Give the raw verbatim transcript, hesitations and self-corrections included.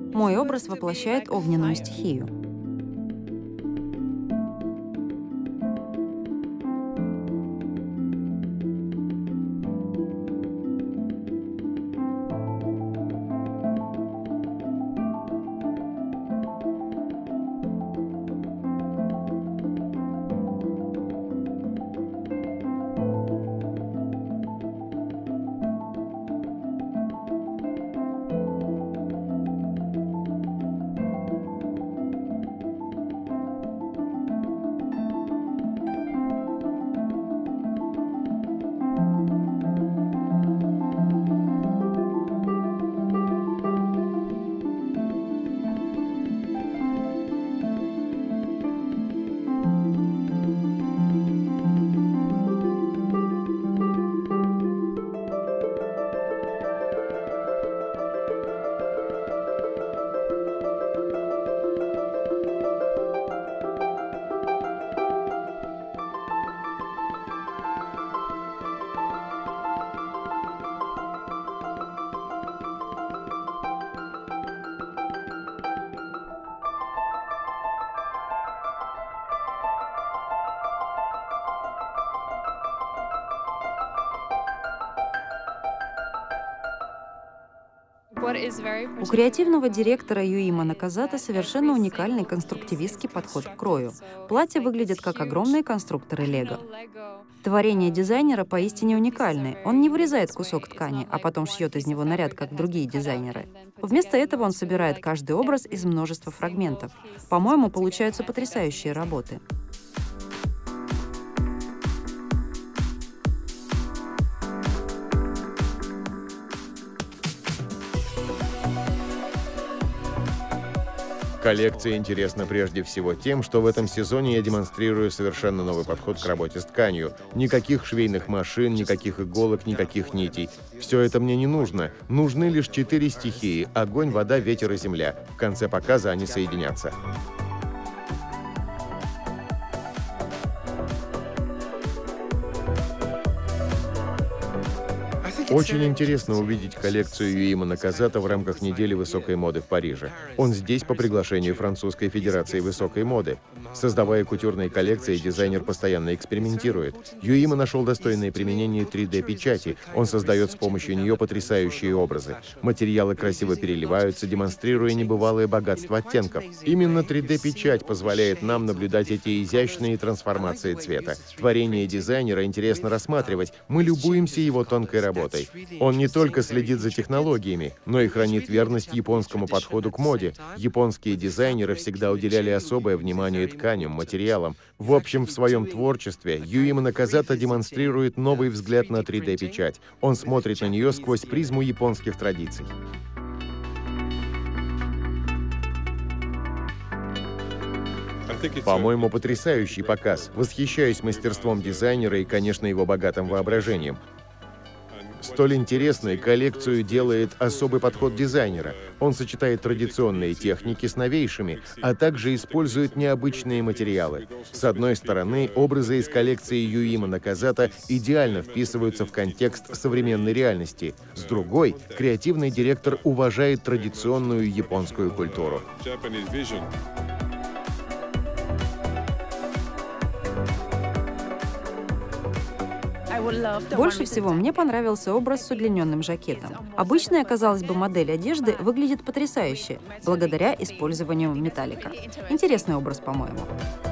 Мой образ воплощает огненную стихию. У креативного директора Юима Наказата совершенно уникальный конструктивистский подход к крою. Платья выглядят как огромные конструкторы Лего. Творения дизайнера поистине уникальны. Он не вырезает кусок ткани, а потом шьет из него наряд, как другие дизайнеры. Вместо этого он собирает каждый образ из множества фрагментов. По-моему, получаются потрясающие работы. Коллекция интересна прежде всего тем, что в этом сезоне я демонстрирую совершенно новый подход к работе с тканью. Никаких швейных машин, никаких иголок, никаких нитей. Все это мне не нужно. Нужны лишь четыре стихии – огонь, вода, ветер и земля. В конце показа они соединятся. Очень интересно увидеть коллекцию Юима Наказата в рамках недели высокой моды в Париже. Он здесь по приглашению Французской Федерации высокой моды. Создавая кутюрные коллекции, дизайнер постоянно экспериментирует. Юима нашел достойное применение три дэ печати. Он создает с помощью нее потрясающие образы. Материалы красиво переливаются, демонстрируя небывалое богатство оттенков. Именно три дэ печать позволяет нам наблюдать эти изящные трансформации цвета. Творение дизайнера интересно рассматривать. Мы любуемся его тонкой работой. Он не только следит за технологиями, но и хранит верность японскому подходу к моде. Японские дизайнеры всегда уделяли особое внимание тканям, материалам. В общем, в своем творчестве Юима Наказата демонстрирует новый взгляд на три дэ печать. Он смотрит на нее сквозь призму японских традиций. По-моему, потрясающий показ. Восхищаюсь мастерством дизайнера и, конечно, его богатым воображением. Столь интересной коллекцию делает особый подход дизайнера. Он сочетает традиционные техники с новейшими, а также использует необычные материалы. С одной стороны, образы из коллекции Юима Наказата идеально вписываются в контекст современной реальности. С другой, креативный директор уважает традиционную японскую культуру. Больше всего мне понравился образ с удлиненным жакетом. Обычная, казалось бы, модель одежды выглядит потрясающе, благодаря использованию металлика. Интересный образ, по-моему.